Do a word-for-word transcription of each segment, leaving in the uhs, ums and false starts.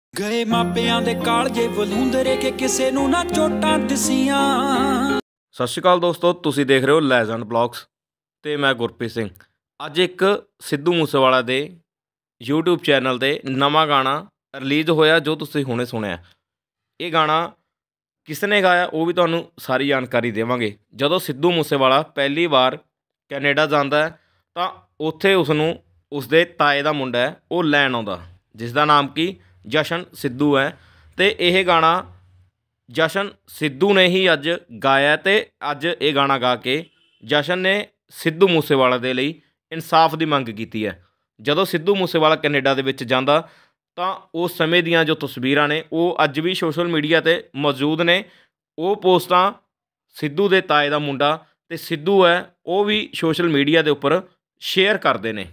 ਗਏ ਮਾਪਿਆਂ ਦੇ ਕਾਲਜੇ ਵਲੂੰਦਰੇ ਕੇ ਕਿਸੇ ਨੂੰ ਨਾ ਚੋਟਾਂ ਦਿਸੀਆਂ। ਸਤਿ ਸ਼੍ਰੀ ਅਕਾਲ ਦੋਸਤੋ, ਤੁਸੀਂ ਦੇਖ ਰਹੇ ਹੋ ਲੈਜੈਂਡ ਬਲੌਗਸ ਤੇ ਮੈਂ ਗੁਰਪ੍ਰੀਤ ਸਿੰਘ। ਅੱਜ ਇੱਕ ਸਿੱਧੂ ਮੂਸੇਵਾਲਾ ਦੇ YouTube ਚੈਨਲ 'ਤੇ ਨਵਾਂ ਗਾਣਾ ਰਿਲੀਜ਼ ਹੋਇਆ ਜੋ ਤੁਸੀਂ ਹੁਣੇ ਸੁਣਿਆ। ਇਹ ਗਾਣਾ ਕਿਸ ਨੇ ਗਾਇਆ ਉਹ ਵੀ ਤੁਹਾਨੂੰ ਸਾਰੀ ਜਾਣਕਾਰੀ ਦੇਵਾਂਗੇ। ਜਦੋਂ ਸਿੱਧੂ ਮੂਸੇਵਾਲਾ ਪਹਿਲੀ ਵਾਰ ਕੈਨੇਡਾ ਜਾਂਦਾ ਹੈ ਤਾਂ ਉੱਥੇ ਉਸ ਨੂੰ ਉਸਦੇ ਤਾਏ ਦਾ ਮੁੰਡਾ ਹੈ ਉਹ ਲੈਣ ਆਉਂਦਾ, ਜਿਸ ਦਾ ਨਾਮ ਕੀ ਜਸ਼ਨ ਸਿੱਧੂ ਹੈ। ਅਤੇ ਇਹ ਗਾਣਾ ਜਸ਼ਨ ਸਿੱਧੂ ਨੇ ਹੀ ਅੱਜ ਗਾਇਆ ਅਤੇ ਅੱਜ ਇਹ ਗਾਣਾ ਗਾ ਕੇ ਜਸ਼ਨ ਨੇ ਸਿੱਧੂ ਮੂਸੇਵਾਲਾ ਦੇ ਲਈ ਇਨਸਾਫ ਦੀ ਮੰਗ ਕੀਤੀ ਹੈ। ਜਦੋਂ ਸਿੱਧੂ ਮੂਸੇਵਾਲਾ ਕੈਨੇਡਾ ਦੇ ਵਿੱਚ ਜਾਂਦਾ ਤਾਂ ਉਸ ਸਮੇਂ ਦੀਆਂ ਜੋ ਤਸਵੀਰਾਂ ਨੇ ਉਹ ਅੱਜ ਵੀ ਸੋਸ਼ਲ ਮੀਡੀਆ 'ਤੇ ਮੌਜੂਦ ਨੇ। ਉਹ ਪੋਸਟਾਂ ਸਿੱਧੂ ਦੇ ਤਾਏ ਦਾ ਮੁੰਡਾ ਅਤੇ ਸਿੱਧੂ ਹੈ ਉਹ ਵੀ ਸੋਸ਼ਲ ਮੀਡੀਆ ਦੇ ਉੱਪਰ ਸ਼ੇਅਰ ਕਰਦੇ ਨੇ।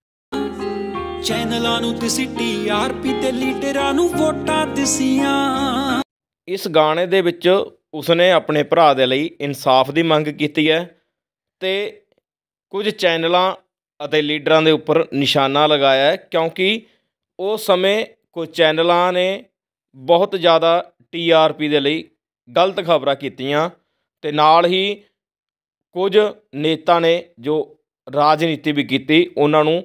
ਚੈਨਲਾਂ ਨੂੰ ਦਿਸੀ ਟੀ ਆਰ ਪੀ ਤੇ ਲੀਡਰਾਂ ਨੂੰ ਵੋਟਾਂ ਦਿਸੀਆਂ। ਇਸ ਗਾਣੇ ਦੇ ਵਿੱਚ ਉਸਨੇ ਆਪਣੇ ਭਰਾ ਦੇ ਲਈ ਇਨਸਾਫ ਦੀ ਮੰਗ ਕੀਤੀ ਹੈ ਅਤੇ ਕੁਝ ਚੈਨਲਾਂ ਅਤੇ ਲੀਡਰਾਂ ਦੇ ਉੱਪਰ ਨਿਸ਼ਾਨਾ ਲਗਾਇਆ ਹੈ, ਕਿਉਂਕਿ ਉਸ ਸਮੇਂ ਕੁਝ ਚੈਨਲਾਂ ਨੇ ਬਹੁਤ ਜ਼ਿਆਦਾ ਟੀ ਆਰ ਪੀ ਦੇ ਲਈ ਗਲਤ ਖਬਰਾਂ ਕੀਤੀਆਂ ਅਤੇ ਨਾਲ ਹੀ ਕੁਝ ਨੇਤਾ ਨੇ ਜੋ ਰਾਜਨੀਤੀ ਵੀ ਕੀਤੀ ਉਹਨਾਂ ਨੂੰ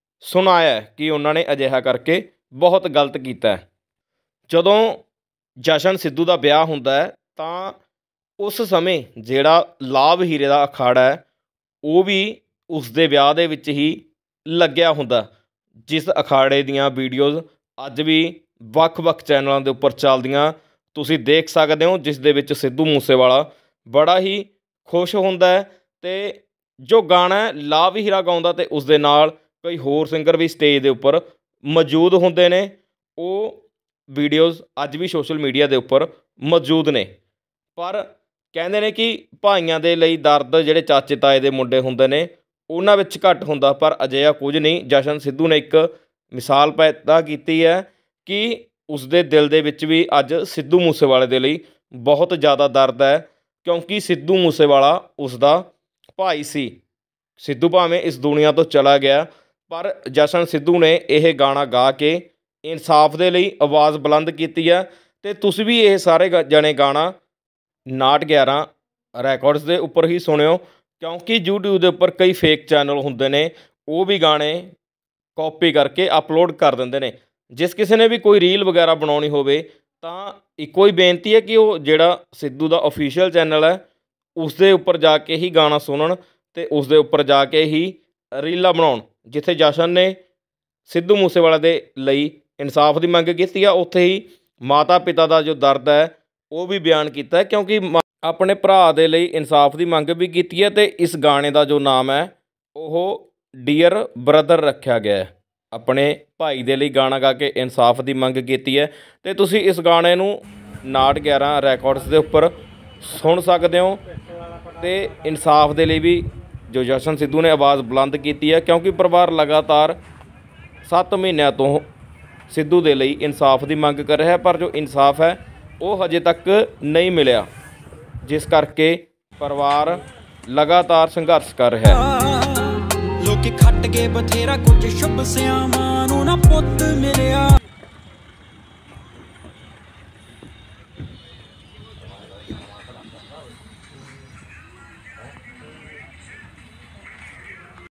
ਸੁਣਾਇਆ ਕਿ ਉਹਨਾਂ ਨੇ ਅਜਿਹਾ ਕਰਕੇ ਬਹੁਤ ਗਲਤ ਕੀਤਾ ਹੈ। ਜਦੋਂ ਜਸ਼ਨ ਸਿੱਧੂ ਦਾ ਵਿਆਹ ਹੁੰਦਾ ਹੈ ਤਾਂ ਉਸ ਸਮੇਂ ਜਿਹੜਾ ਲਾਭ ਹੀਰੇ ਦਾ ਅਖਾੜਾ ਹੈ ਉਹ ਵੀ ਉਸ ਦੇ ਵਿਆਹ ਦੇ ਵਿੱਚ ਹੀ ਲੱਗਿਆ ਹੁੰਦਾ, ਜਿਸ ਅਖਾੜੇ ਦੀਆਂ ਵੀਡੀਓਜ਼ ਅੱਜ ਵੀ ਵੱਖ-ਵੱਖ ਚੈਨਲਾਂ ਦੇ ਉੱਪਰ ਚੱਲਦੀਆਂ ਤੁਸੀਂ ਦੇਖ ਸਕਦੇ ਹੋ, ਜਿਸ ਦੇ ਵਿੱਚ ਸਿੱਧੂ ਮੂਸੇਵਾਲਾ ਬੜਾ ਹੀ ਖੁਸ਼ ਹੁੰਦਾ ਹੈ ਅਤੇ ਜੋ ਗਾਣਾ ਲਾਭ ਹੀਰਾ ਗਾਉਂਦਾ ਅਤੇ ਉਸ ਦੇ ਨਾਲ ਕਈ ਹੋਰ ਸਿੰਗਰ ਵੀ ਸਟੇਜ ਦੇ ਉੱਪਰ ਮੌਜੂਦ ਹੁੰਦੇ ਨੇ। ਉਹ ਵੀਡੀਓਜ਼ ਅੱਜ ਵੀ ਸੋਸ਼ਲ ਮੀਡੀਆ ਦੇ ਉੱਪਰ ਮੌਜੂਦ ਨੇ। ਪਰ ਕਹਿੰਦੇ ਨੇ ਕਿ ਭਾਈਆਂ ਦੇ ਲਈ ਦਰਦ ਜਿਹੜੇ ਚਾਚੇ ਤਾਏ ਦੇ ਮੁੰਡੇ ਹੁੰਦੇ ਨੇ ਉਹਨਾਂ ਵਿੱਚ ਘੱਟ ਹੁੰਦਾ, ਪਰ ਅਜਿਹਾ ਕੁਝ ਨਹੀਂ। ਜਸ਼ਨ ਸਿੱਧੂ ਨੇ ਇੱਕ ਮਿਸਾਲ ਪੈਦਾ ਕੀਤੀ ਹੈ ਕਿ ਉਸਦੇ ਦਿਲ ਦੇ ਵਿੱਚ ਵੀ ਅੱਜ ਸਿੱਧੂ ਮੂਸੇਵਾਲੇ ਦੇ ਲਈ ਬਹੁਤ ਜ਼ਿਆਦਾ ਦਰਦ ਹੈ, ਕਿਉਂਕਿ ਸਿੱਧੂ ਮੂਸੇਵਾਲਾ ਉਸਦਾ ਭਾਈ ਸੀ। ਸਿੱਧੂ ਭਾਵੇਂ ਇਸ ਦੁਨੀਆ ਤੋਂ ਚਲਾ ਗਿਆ ਪਰ ਜਸ਼ਨ ਸਿੱਧੂ ਨੇ ਇਹ ਗਾਣਾ ਗਾ ਕੇ ਇਨਸਾਫ ਦੇ ਲਈ ਆਵਾਜ਼ ਬੁਲੰਦ ਕੀਤੀ ਹੈ। ਅਤੇ ਤੁਸੀਂ ਵੀ ਇਹ ਸਾਰੇ ਜਣੇ ਗਾਣਾ ਨਾਟ ਗਿਆਰਾਂ ਰੈਕੋਰਡਸ ਦੇ ਉੱਪਰ ਹੀ ਸੁਣਿਓ, ਕਿਉਂਕਿ ਯੂਟਿਊਬ ਦੇ ਉੱਪਰ ਕਈ ਫੇਕ ਚੈਨਲ ਹੁੰਦੇ ਨੇ ਉਹ ਵੀ ਗਾਣੇ ਕਾਪੀ ਕਰਕੇ ਅਪਲੋਡ ਕਰ ਦਿੰਦੇ ਨੇ। ਜਿਸ ਕਿਸੇ ਨੇ ਵੀ ਕੋਈ ਰੀਲ ਵਗੈਰਾ ਬਣਾਉਣੀ ਹੋਵੇ ਤਾਂ ਇੱਕੋ ਹੀ ਬੇਨਤੀ ਹੈ ਕਿ ਉਹ ਜਿਹੜਾ ਸਿੱਧੂ ਦਾ ਅਫੀਸ਼ੀਅਲ ਚੈਨਲ ਹੈ ਉਸ ਦੇ ਉੱਪਰ ਜਾ ਕੇ ਹੀ ਗਾਣਾ ਸੁਣਨ ਅਤੇ ਉਸ ਦੇ ਉੱਪਰ ਜਾ ਕੇ ਹੀ ਰੀਲਾਂ ਬਣਾਉਣ। ਜਿੱਥੇ ਜਸ਼ਨ ਨੇ ਸਿੱਧੂ ਮੂਸੇਵਾਲਾ ਦੇ ਲਈ ਇਨਸਾਫ ਦੀ ਮੰਗ ਕੀਤੀ ਆ, ਉੱਥੇ ਹੀ ਮਾਤਾ ਪਿਤਾ ਦਾ ਜੋ ਦਰਦ ਹੈ ਉਹ ਵੀ ਬਿਆਨ ਕੀਤਾ, ਕਿਉਂਕਿ ਆਪਣੇ ਭਰਾ ਦੇ ਲਈ ਇਨਸਾਫ ਦੀ ਮੰਗ ਵੀ ਕੀਤੀ ਹੈ ਅਤੇ ਇਸ ਗਾਣੇ ਦਾ ਜੋ ਨਾਮ ਹੈ ਉਹ ਡੀਅਰ ਬ੍ਰਦਰ ਰੱਖਿਆ ਗਿਆ ਹੈ। ਆਪਣੇ ਭਾਈ ਦੇ ਲਈ ਗਾਣਾ ਗਾ ਕੇ ਇਨਸਾਫ ਦੀ ਮੰਗ ਕੀਤੀ ਹੈ ਅਤੇ ਤੁਸੀਂ ਇਸ ਗਾਣੇ ਨੂੰ ਨਾਟ ਗਿਆਰਾਂ ਰੈਕੋਰਡਸ ਦੇ ਉੱਪਰ ਸੁਣ ਸਕਦੇ ਹੋ। ਅਤੇ ਇਨਸਾਫ ਦੇ ਲਈ ਵੀ ਜੋ ਜਸ਼ਨ ਸਿੱਧੂ ਨੇ ਆਵਾਜ਼ ਬੁਲੰਦ ਕੀਤੀ ਹੈ, ਕਿਉਂਕਿ ਪਰਿਵਾਰ ਲਗਾਤਾਰ ਸੱਤ ਮਹੀਨਿਆਂ ਤੋਂ ਸਿੱਧੂ ਦੇ ਲਈ ਇਨਸਾਫ ਦੀ ਮੰਗ ਕਰ ਰਿਹਾ, ਪਰ ਜੋ ਇਨਸਾਫ ਹੈ ਉਹ ਹਜੇ ਤੱਕ ਨਹੀਂ ਮਿਲਿਆ, ਜਿਸ ਕਰਕੇ ਪਰਿਵਾਰ ਲਗਾਤਾਰ ਸੰਘਰਸ਼ ਕਰ ਰਿਹਾ ਹੈ। ਲੋਕੀ ਖੱਟ ਕੇ ਬਥੇਰਾ ਕੁਝ ਸ਼ੁਭ ਸਿਆਵਾਂ ਨੂੰ ਨਾ ਪੁੱਤ ਮਿਲਿਆ।